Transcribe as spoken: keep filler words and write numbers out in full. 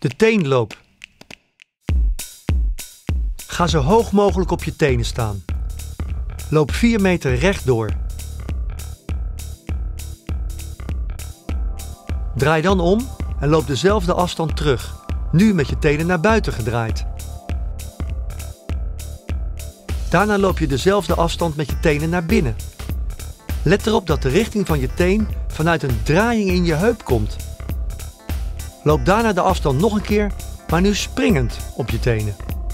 De teenloop. Ga zo hoog mogelijk op je tenen staan. Loop vier meter rechtdoor. Draai dan om en loop dezelfde afstand terug, nu met je tenen naar buiten gedraaid. Daarna loop je dezelfde afstand met je tenen naar binnen. Let erop dat de richting van je teen vanuit een draaiing in je heup komt. Loop daarna de afstand nog een keer, maar nu springend op je tenen.